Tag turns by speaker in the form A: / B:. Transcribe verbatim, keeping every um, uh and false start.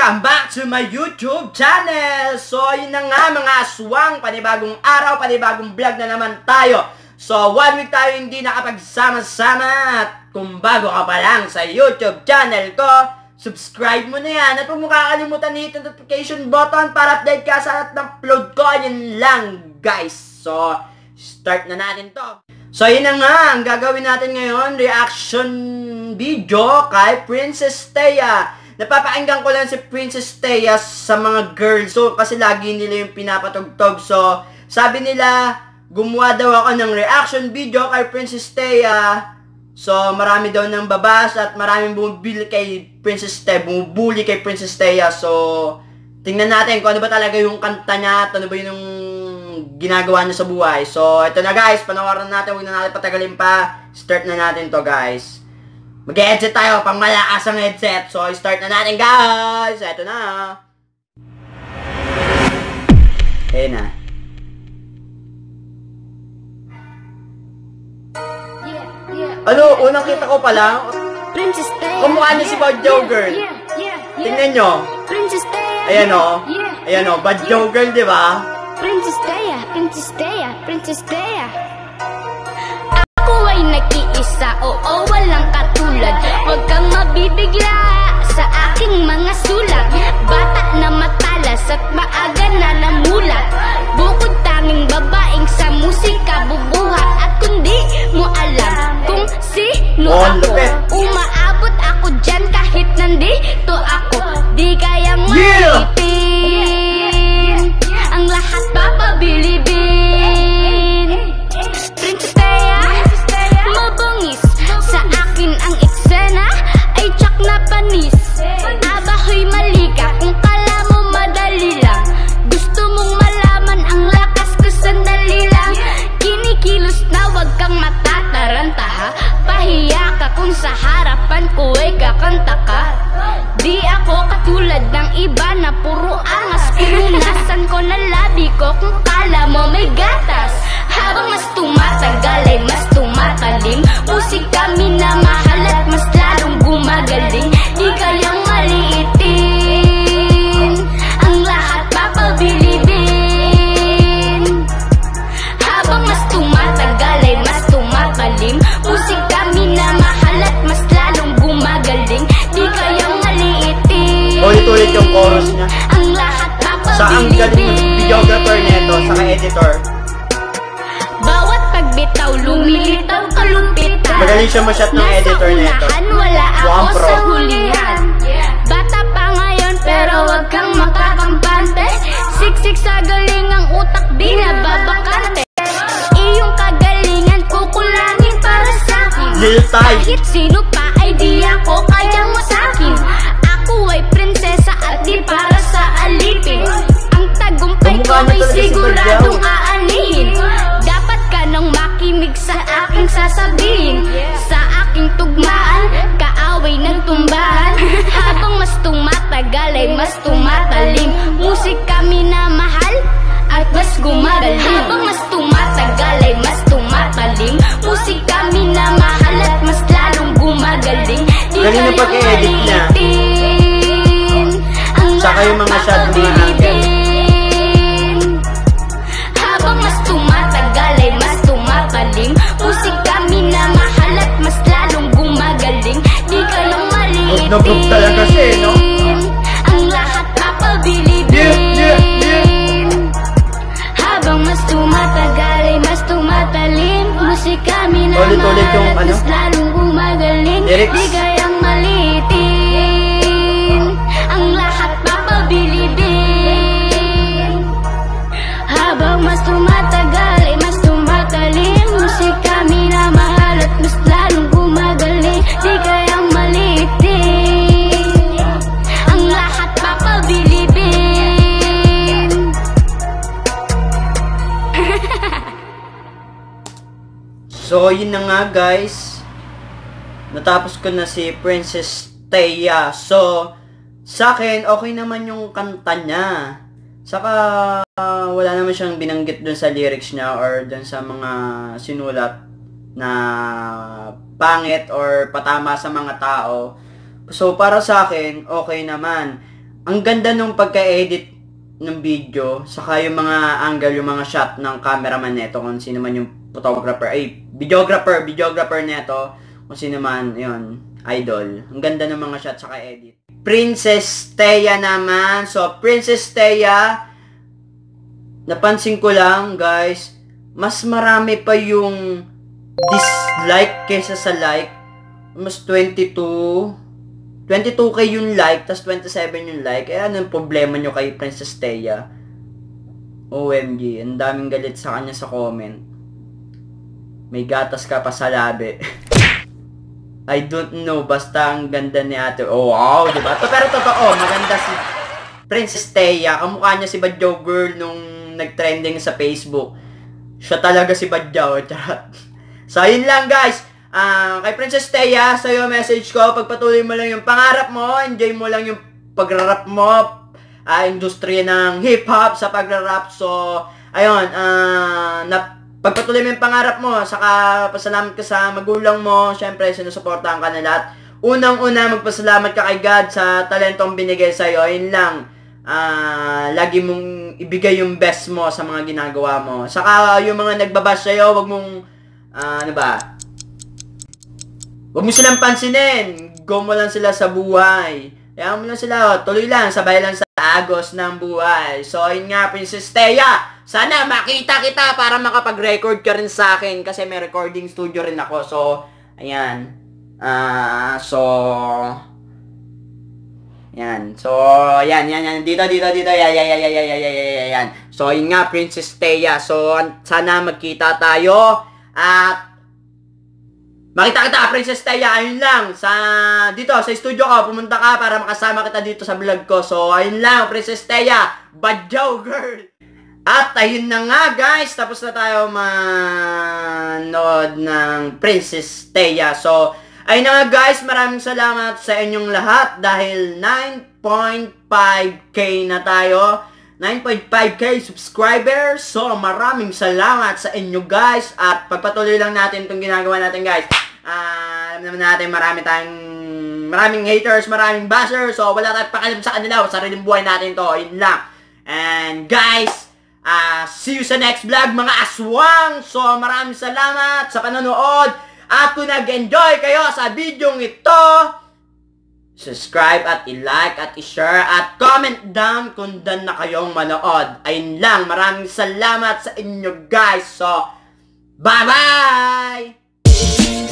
A: Welcome back to my YouTube channel! So, yun na nga mga aswang, panibagong araw, panibagong vlog na naman tayo. So, one week tayo hindi nakapagsama-sama at kung bago ka pa lang sa YouTube channel ko, subscribe mo na yan at huwag mo kakalimutan hit yung notification button para update ka sa lahat ng upload ko. Yun lang guys. So, start na natin to. So, yun na nga, ang gagawin natin ngayon, reaction video kay Princess Taya. Napapakinggan ko lang si Princess Taya sa mga girls. So, kasi lagi nila yung pinapatugtog. So, sabi nila, gumawa daw ako ng reaction video kay Princess Taya. So, marami daw nang babas at maraming bumibili kay Princess Taya. Bumubuli kay Princess Taya. So, tingnan natin kung ano ba talaga yung kanta niya at ano ba yung ginagawa niya sa buhay. So, ito na guys. Panawaran natin. Huwag na natin patagalin pa. Start na natin to guys. Mag-headset tayo, pang malakas ang headset. So, start na natin, guys! Ito na. Ayun na.
B: Yeah, yeah.
A: Ano, unang kita ko pala,
B: Princess Taya.
A: kumukha niya si Bad Joe Girl.
B: Yeah, yeah, yeah.
A: Tingnan nyo.
B: Princess Taya.
A: Ayan o.
B: Yeah.
A: Ayan o, Bad Joe Girl, di ba?
B: Princess Taya, Princess Taya, Princess Taya. Ako ay nag-iisa, oo, walang katulad. Huwag kang mabibigla sa aking mga sulat. Bata na matalas at maaga na namulat. Bukod tanging babaeng sa musika bubuhat. At kung di mo alam kung sino
A: Oh,
B: ako,
A: lupit.
B: umaabot ako dyan kahit nandito ako. Di kayang
A: Yeah!
B: maipin ang lahat papabilibin. Princess Taya, mabangis sa akin ang eksena ay tsak na panis. Abahoy mali ka kung kala mo madali lang. Gusto mong malaman ang lakas ko sandali lang. Kinikilos na wag kang matataranta ha. Pahiya ka kung sa harapan ko ay kakanta ka. Di ako katulad ng iba na puro angas. Pinunasan ko na labi ko kung kala mo may gatas. Habang mas tumatagal ay mas tumatalim. Musika minamahal at mas lalong gumagaling. Di kayang maliitin ang lahat papabilibin. Habang mas tumatagal ay mas tumatalim. Musika minamahal at mas lalong gumagaling. Di kayang maliitin
A: Ulit-ulit yung chorus niya.
B: ang lahat
A: Sa ang galing ng
B: papabilibin.
A: videographer neto, saka editor.
B: Bawat pagbitaw, lumilitaw kalumpitan.
A: Magaling siya masyat ng editor
B: Nasa
A: neto.
B: unahan, wala ako
A: Mukhang pro.
B: sa hulihan. Bata pa ngayon, pero wag kang makakampante. Siksik sa galing ang utak, di nababakante. Iyong kagalingan, kukulangin para sa'kin.
A: Lil Tay.
B: Kahit sino pa ay di ako kayang masakin. Ako ay prinsesa at di para sa alipin. Ang tagumpay ko
A: Kamukha niya
B: ay
A: talaga si
B: siguradong
A: Badyaw.
B: aanihin. Dapat ka nang makinig sa aking sasabihin. Sa aking tugmaan, kaaway ng tumbahan. Habang mas tumatagal ay mas tumatalim. Musika minamahal at mas gumagaling. Habang mas tumatagal ay mas tumatalim. Musika minamahal at mas lalong gumagaling. Di
A: Galing na
B: kayang
A: pag-i-edit niya.
B: maliitin ang
A: Saka yung mga
B: lahat
A: shot ng mga angle.
B: papabilibin. Habang mas tumatagal ay mas tumatalim. Musika minamahal at mas lalong gumagaling. Di kayang maliitin
A: Group na group talaga siya eh, no?
B: ang lahat papabilibin.
A: Yeah, yeah, yeah.
B: Habang mas tumatagal ay mas tumatalim. Musika
A: Ulit-ulit yung
B: minamahal at
A: ano?
B: mas lalong gumagaling.
A: Lyrics.
B: Di kayang maliitin ang lahat papabilibin. Habang mas tumatagal ay mas tumatalim. Musika minamahal at mas lalong gumagaling. Di kayang maliitin ang lahat papabilibin.
A: So, yun na nga guys. Natapos ko na si Princess Taya. So, sa akin, okay naman yung kanta niya. Saka, uh, wala naman siyang binanggit dun sa lyrics niya or dun sa mga sinulat na pangit or patama sa mga tao. So, para sa akin, okay naman. ang ganda nung pagka-edit ng video, saka yung mga angle, yung mga shot ng cameraman neto, kung sino man yung photographer, ay, videographer, videographer neto, kung sino man, yun, idol. Ang ganda ng mga shot, saka edit. Princess Thea naman. So, Princess Thea, napansin ko lang, guys, mas marami pa yung dislike kaysa sa like. Mas twenty-two, twenty-two K yung like, tas twenty-seven yung like. Eh, anong problema nyo kay Princess Thea? O M G, ang daming galit sa kanya sa comment. May gatas ka pa sa labi. I don't know, basta ang ganda ni ate. Oh, wow, diba? Pero totoo, maganda si Princess Thea. Kamukha niya si Badyaw Girl nung nag-trending sa Facebook. Siya talaga si Badyaw. Charot. So, yun lang, guys. Uh, kay Princess Thea, sa'yo message ko, pagpatuloy mo lang yung pangarap mo, enjoy mo lang yung pagrarap mo, uh, industriya ng hip-hop sa pagrarap. So, ayun, uh, na pagpatuloy mo yung pangarap mo, saka pasalamat ka sa magulang mo, syempre sinusuportahan ka na lahat. Unang-una, magpasalamat ka kay God sa talentong binigay sa'yo. Yun lang, uh, lagi mong ibigay yung best mo sa mga ginagawa mo. Saka yung mga nagbabash sa'yo, wag mong, uh, ano ba, wag mo silang pansinin. Go mo lang sila sa buhay. Kaya mo lang sila, tuloy lang, sabay lang sa agos ng buhay. So, yun nga, Princess Thea. Sana makita kita para makapag-record ka rin sa akin kasi may recording studio rin ako. So, ayan. Ah, uh, so Ayan. So, ayan, yan, yan. Dito, dito, dito. Yan, yan, yan, yan, yan, yan, yan, yan. So, yun nga, Princess Thea. So, sana magkita tayo. At makita kita, Princess Thea. Ayun lang. Sa, dito, sa studio ko, pumunta ka para makasama kita dito sa vlog ko. So, ayun lang, Princess Thea. Badyaw Girl. At ayun na nga, guys, tapos na tayo manood ng Princess Thea. So, ayun na nga, guys, maraming salamat sa inyong lahat dahil nine point five K na tayo. nine point five K subscribers. So, maraming salamat sa inyo, guys. At pagpatuloy lang natin itong ginagawa natin, guys. Uh, alam naman natin, marami tayong maraming haters, maraming bashers. So, wala tayong pakialam sa kanila. Sariling buhay natin to. Ayun lang. And, guys, Uh, see you sa next vlog, mga aswang. So, maraming salamat sa panonood. At kung nag-enjoy kayo sa video ito, subscribe at i-like at i-share at comment down kung dan na kayong manood. Ayun lang, maraming salamat sa inyo, guys. So, bye-bye!